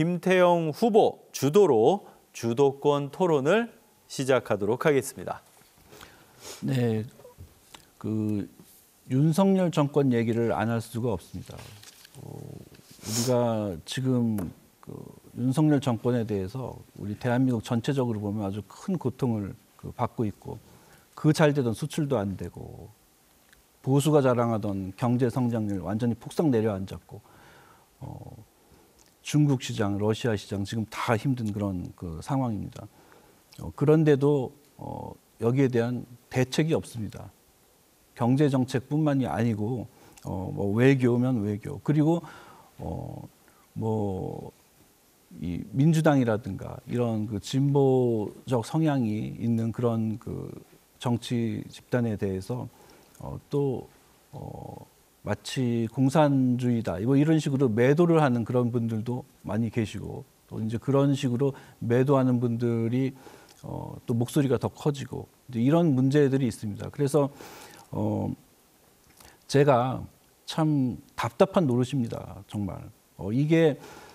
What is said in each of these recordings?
김태형 후보 주도로 주도권 토론을 시작하도록 하겠습니다. 네, 윤석열 정권 얘기를 안 할 수가 없습니다. 우리가 지금 윤석열 정권에 대해서 우리 대한민국 전체적으로 보면 아주 큰 고통을 받고 있고, 그 잘 되던 수출도 안 되고, 보수가 자랑하던 경제 성장률 완전히 폭삭 내려앉았고, 중국 시장, 러시아 시장 지금 다 힘든 그런 상황입니다. 그런데도 여기에 대한 대책이 없습니다. 경제 정책뿐만이 아니고 뭐 외교면 외교, 그리고 이 민주당이라든가 이런 진보적 성향이 있는 그런 정치 집단에 대해서 또 마치 공산주의다 뭐 이런 식으로 매도를 하는 그런 분들도 많이 계시고, 또 이제 그런 식으로 매도하는 분들이 또 목소리가 더 커지고, 이제 이런 문제들이 있습니다. 그래서 제가 참 답답한 노릇입니다. 정말 이게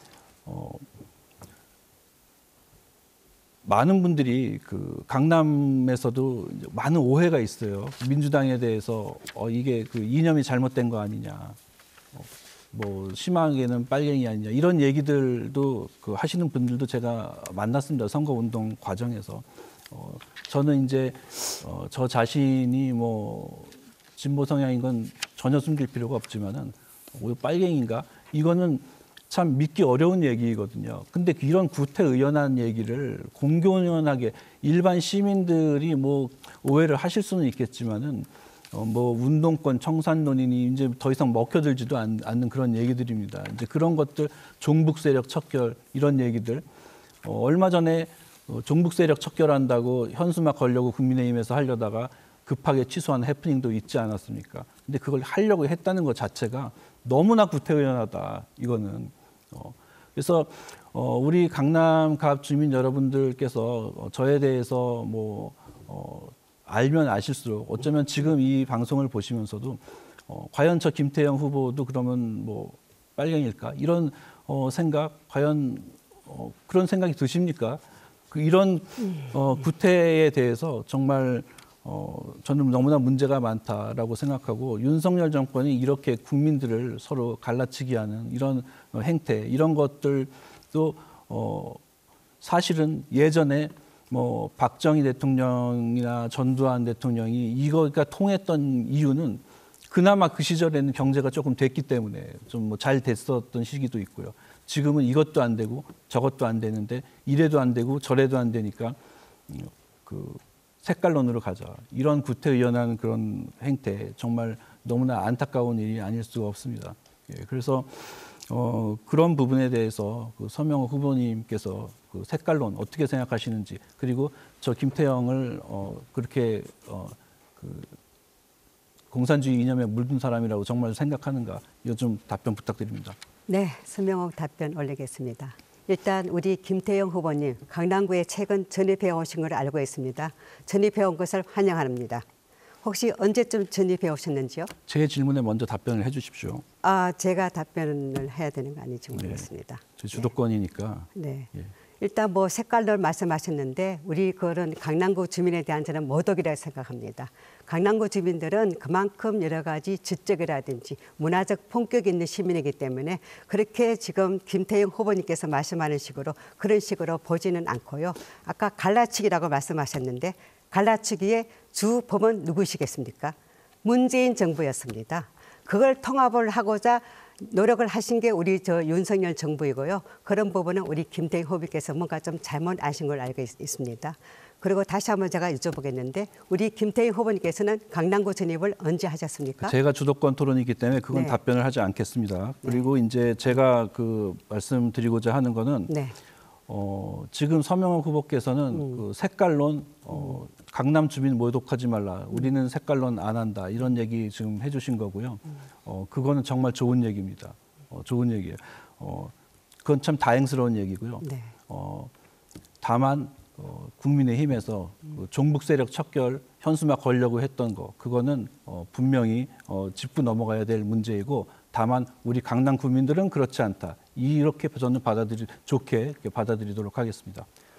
많은 분들이 강남에서도 많은 오해가 있어요. 민주당에 대해서 이게 이념이 잘못된 거 아니냐, 뭐 심하게는 빨갱이 아니냐, 이런 얘기들도 하시는 분들도 제가 만났습니다. 선거운동 과정에서. 저는 이제 저 자신이 뭐 진보 성향인 건 전혀 숨길 필요가 없지만은 빨갱이인가, 이거는 참 믿기 어려운 얘기거든요. 근데 이런 구태의연한 얘기를 공공연하게 일반 시민들이 뭐 오해를 하실 수는 있겠지만은 뭐 운동권 청산론이니 이제 더 이상 먹혀들지도 않는 그런 얘기들입니다. 이제 그런 것들, 종북 세력 척결 이런 얘기들, 얼마 전에 종북 세력 척결한다고 현수막 걸려고 국민의힘에서 하려다가 급하게 취소한 해프닝도 있지 않았습니까? 근데 그걸 하려고 했다는 것 자체가 너무나 구태의연하다, 이거는. 그래서 우리 강남 갑 주민 여러분들께서 저에 대해서 뭐 알면 아실수록, 어쩌면 지금 이 방송을 보시면서도 과연 저 김태형 후보도 그러면 뭐 빨갱일까, 이런 생각, 과연 그런 생각이 드십니까? 이런 구태에 대해서 정말 저는 너무나 문제가 많다라고 생각하고, 윤석열 정권이 이렇게 국민들을 서로 갈라치기 하는 이런 행태, 이런 것들도 사실은 예전에 뭐 박정희 대통령이나 전두환 대통령이 이거가 통했던 이유는 그나마 그 시절에는 경제가 조금 됐기 때문에 좀 뭐 잘 됐었던 시기도 있고요. 지금은 이것도 안 되고 저것도 안 되는데 이래도 안 되고 저래도 안 되니까 색깔론으로 가자, 이런 구태의연한 그런 행태, 정말 너무나 안타까운 일이 아닐 수가 없습니다. 그래서 그런 부분에 대해서 서명호 후보님께서 색깔론 어떻게 생각하시는지, 그리고 저 김태형을 그렇게 공산주의 이념에 물든 사람이라고 정말 생각하는가, 이거 좀 답변 부탁드립니다. 네, 서명호 답변 올리겠습니다. 일단 우리 김태형 후보님, 강남구에 최근 전입해 오신 걸 알고 있습니다. 전입해 온 것을 환영합니다. 혹시 언제쯤 전입해 오셨는지요? 제 질문에 먼저 답변을 해 주십시오. 제가 답변을 해야 되는 거 아닌지 모르겠습니다. 제 주도권이니까. 네. 예. 일단 뭐 색깔론 말씀하셨는데, 우리 그런 강남구 주민에 대한 저는 모독이라고 생각합니다. 강남구 주민들은 그만큼 여러 가지 지적이라든지 문화적 품격 있는 시민이기 때문에 그렇게 지금 김태형 후보님께서 말씀하는 식으로 그런 식으로 보지는 않고요. 아까 갈라치기라고 말씀하셨는데, 갈라치기의 주범은 누구시겠습니까? 문재인 정부였습니다. 그걸 통합을 하고자 노력을 하신 게 우리 윤석열 정부이고요. 그런 부분은 우리 김태형 후보께서 뭔가 좀 잘못 아신 걸 알고 있습니다. 그리고 다시 한번 제가 여쭤보겠는데, 우리 김태형 후보님께서는 강남구 전입을 언제 하셨습니까? 제가 주도권 토론이기 때문에 그건 네. 답변을 하지 않겠습니다. 그리고 이제 제가 말씀드리고자 하는 거는, 네. 지금 서명호 후보께서는 색깔론, 강남 주민 모독하지 말라, 우리는 색깔론 안 한다, 이런 얘기 지금 해주신 거고요. 그거는 정말 좋은 얘기입니다. 좋은 얘기예요. 그건 참 다행스러운 얘기고요. 네. 다만 국민의힘에서 종북 세력 척결 현수막 걸려고 했던 거, 그거는 분명히 짚고 넘어가야 될 문제이고, 다만 우리 강남 구민들은 그렇지 않다, 이렇게 저는 좋게 이렇게 받아들이도록 하겠습니다.